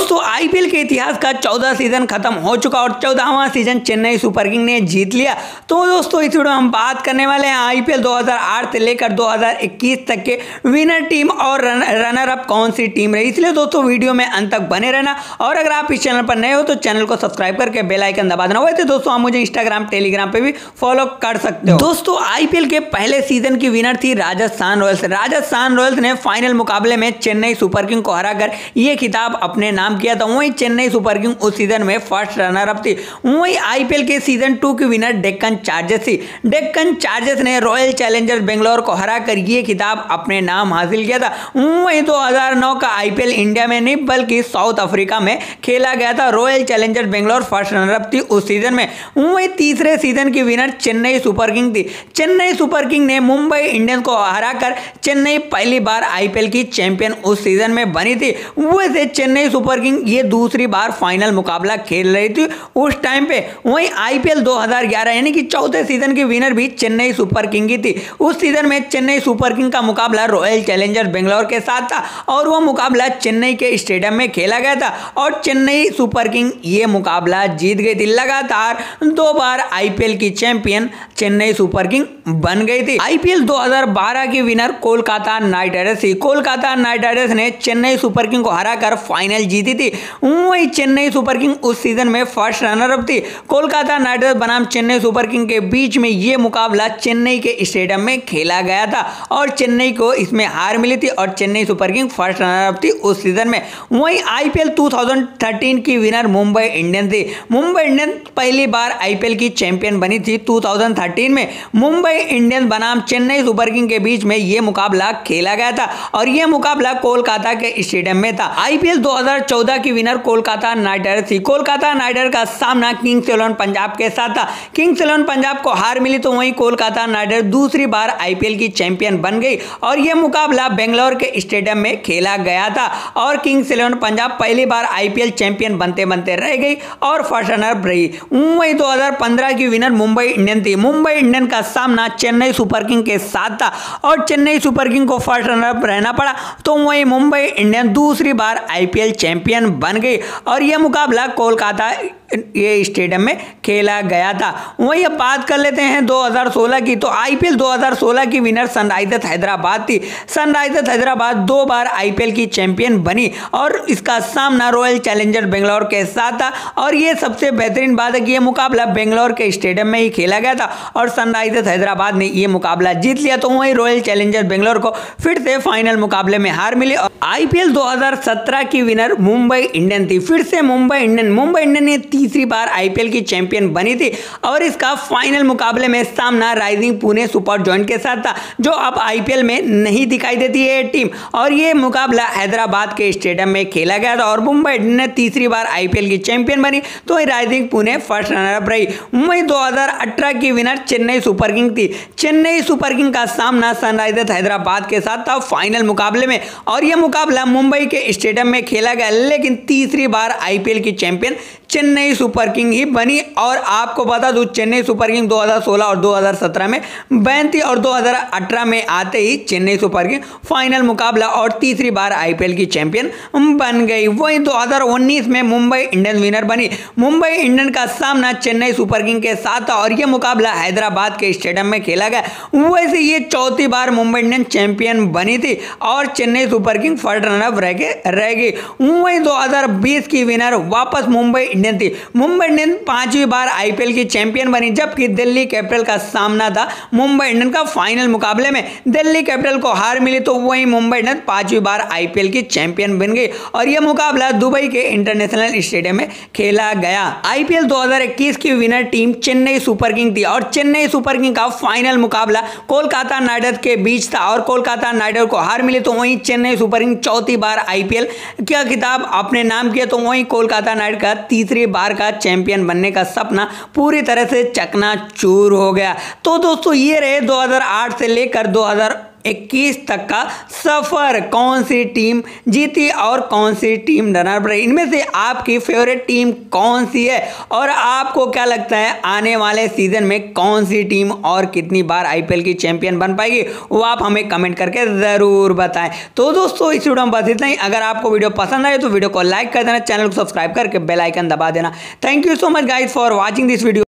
दोस्तों आईपीएल के इतिहास का 14 सीजन खत्म हो चुका और 14वां सीजन चेन्नई सुपर किंग ने जीत लिया। तो दोस्तों इस वीडियो में हम बात करने वाले हैं आईपीएल 2008 से लेकर 2021 तक के विनर टीम और रनर अप कौन सी टीम रही। इसलिए दोस्तों वीडियो में अंत तक बने रहना और अगर आप इस चैनल पर नए हो तो चैनल को सब्सक्राइब करके बेल आइकन दबा देना। वैसे दोस्तों आप मुझे इंस्टाग्राम टेलीग्राम पे भी फॉलो कर सकते हो। दोस्तों आईपीएल के पहले सीजन की विनर थी राजस्थान रॉयल्स। राजस्थान रॉयल्स ने फाइनल मुकाबले में चेन्नई सुपर किंग को हराकर यह खिताब अपने नाम किया था। वहीं चेन्नई सुपर किंग उस सीजन में फर्स्ट रनर अप थी। वहीं आईपीएल के सीजन 2 की विनर डेक्कन चार्जर्स थी। डेक्कन चार्जर्स ने रॉयल चैलेंजर्स बेंगलोर को हराकर यह खिताब अपने नाम हासिल किया था। वहीं 2009 का आईपीएल इंडिया में नहीं बल्कि साउथ अफ्रीका में खेला गया था। Royal Challengers Bangalore first runner up थी उस सीजन में। वहीं तीसरे सीजन की विनर चेन्नई सुपर किंग थी। चेन्नई सुपर किंग ने मुंबई इंडियंस को हराकर चेन्नई पहली बार आईपीएल की चैंपियन उस सीजन में बनी थी। वैसे चेन्नई सुपर किंग ये दूसरी बार फाइनल मुकाबला खेल रही थी उस टाइम पे। वहीं आईपीएल 2011 यानी कि चौथे सीजन की विनर भी चेन्नई सुपर किंग ही थी। उस सीजन में चेन्नई सुपर किंग का मुकाबला रॉयल चैलेंजर्स बेंगलोर के साथ था और वह मुकाबला चेन्नई के स्टेडियम में खेला गया था और चेन्नई सुपर किंग ये मुकाबला जीत गई थी। लगातार 2 बार आईपीएल की चैंपियन चेन्नई सुपर किंग बन गई थी। आईपीएल 2012 की विनर कोलकाता नाइट राइडर्स थी। कोलकाता नाइट राइडर्स ने चेन्नई सुपर किंग को हराकर फाइनल जीती थी। वहीं चेन्नई सुपर किंग उस सीजन में फर्स्ट रनर अप थी। कोलकाता नाइट राइडर्स बनाम चेन्नई सुपर किंग के बीच में यह मुकाबला चेन्नई के स्टेडियम में खेला गया था और चेन्नई को इसमें हार मिली थी और Chennai Super King first runner up थी उस सीजन में। वहीं आईपीएल 2013 की विनर मुंबई इंडियंस थी। मुंबई इंडियंस पहली बार आईपीएल की चैंपियन बनी थी 2013 में। मुंबई इंडियंस बनाम चेन्नई सुपर किंग के बीच में यह मुकाबला खेला गया था और यह मुकाबला कोलकाता के स्टेडियम में था। आईपीएल 2014 की विनर कोलकाता नाइट राइडर्स थी। कोलकाता नाइट राइडर्स का सामना किंग्स 11 पंजाब के साथ था। किंग्स 11 पंजाब को हार मिली तो वहीं कोलकाता नाइट राइडर्स दूसरी बार आईपीएल की चैंपियन बन गई और यह मुकाबला बेंगलोर के स्टेडियम में खेला गया था और किंग्स 11 पंजाब पहली बार आईपीएल चैंपियन बनते बनते रह गई और फर्स्ट रनर अप रही। वहीं 2015 की विनर मुंबई इंडियन थी। मुंबई इंडियन का सामना चेन्नई सुपर किंग के साथ था और चेन्नई सुपर किंग को फर्स्ट रनर अप रहना पड़ा तो वहीं मुंबई इंडियन दूसरी बार आईपीएल चैंपियन बन गई और यह मुकाबला कोलकाता ये स्टेडियम में खेला गया था। वहीं अब बात कर लेते हैं 2016 की। तो आईपीएल 2016 की विनर सनराइजर्स हैदराबाद थी। सनराइजर्स हैदराबाद 2 बार आईपीएल की चैंपियन बनी और इसका सामना रॉयल चैलेंजर्स बेंगलोर के साथ था और ये सबसे बेहतरीन बात है कि यह मुकाबला बेंगलोर के स्टेडियम में ही खेला गया था और सनराइजर्स हैदराबाद ने यह मुकाबला जीत लिया तो वहीं रॉयल चैलेंजर्स बेंगलोर को फिर से फाइनल मुकाबले में हार मिली। आईपीएल 2017 की विनर मुंबई इंडियन थी। फिर से मुंबई इंडियन ने तीसरी बार आईपीएल की चैंपियन बनी थी और इसका फाइनल मुकाबले में सामना राइजिंग पुणे सुपर जॉइंट के साथ था जो अब आईपीएल में नहीं दिखाई देती है टीम और यह मुकाबला हैदराबाद के स्टेडियम में खेला गया था और मुंबई इंडियन ने तीसरी बार आईपीएल की चैंपियन बनी तो Rising Pune first runner up रही। वहीं 2018 की विनर चेन्नई सुपर किंग थी। चेन्नई सुपर किंग का सामना सनराइजर्स हैदराबाद के साथ था फाइनल मुकाबले में और यह मुकाबला मुंबई के स्टेडियम में खेला गया लेकिन तीसरी बार आईपीएल की चैंपियन चेन्नई सुपर किंग ही बनी और आपको बता दूं चेन्नई सुपर किंग 2016 और 2017 में बैन थी और 2018 में आते ही चेन्नई सुपर किंग फाइनल मुकाबला और तीसरी बार आईपीएल की चैंपियन बन गई। वहीं 2019 में मुंबई इंडियंस विनर बनी। मुंबई इंडियन का सामना चेन्नई सुपर किंग के साथ था और यह मुकाबला हैदराबाद के स्टेडियम में खेला गया। वैसे ये चौथी बार मुंबई इंडियंस चैंपियन बनी थी और Chennai Super King first runner रह गई। वहीं 2020 की विनर वापस मुंबई इंडियन थी। मुंबई इंडियन 5वीं बार आईपीएल की चैंपियन बनी जबकि दिल्ली कैपिटल का सामना था मुंबई इंडियन का फाइनल मुकाबले में। दिल्ली कैपिटल को हार मिली तो वहीं मुंबई इंडियन 5वीं बार आईपीएल की चैंपियन बन गई और यह मुकाबला दुबई के इंटरनेशनल स्टेडियम में खेला गया। आईपीएल 2021 की winner team Chennai Super King थी और चेन्नई सुपर किंग का फाइनल मुकाबला कोलकाता नाइट राइडर्स के बीच था और कोलकाता नाइट राइडर्स को हार मिली तो वहीं चेन्नई सुपर किंग चौथी बार आईपीएल का खिताब अपने नाम किया तो वहीं कोलकाता नाइट का तीसरी बार का चैंपियन बनने का सपना पूरी तरह से चकनाचूर हो गया। तो दोस्तों ये रहे 2008 से लेकर 2021 तक का सफर कौन सी टीम जीती और कौन सी टीम रनर अप रही, इनमें से आपकी फेवरेट टीम कौन सी है और आपको क्या लगता है आने वाले सीजन में कौन सी टीम और कितनी बार आईपीएल की चैंपियन बन पाएगी, वो आप हमें कमेंट करके जरूर बताएं। तो दोस्तों इस वीडियो में बस इतना ही। अगर आपको वीडियो पसंद आए तो वीडियो को लाइक कर देना, चैनल को सब्सक्राइब करके बेल आइकन दबा देना। Thank you so much guys for watching this video.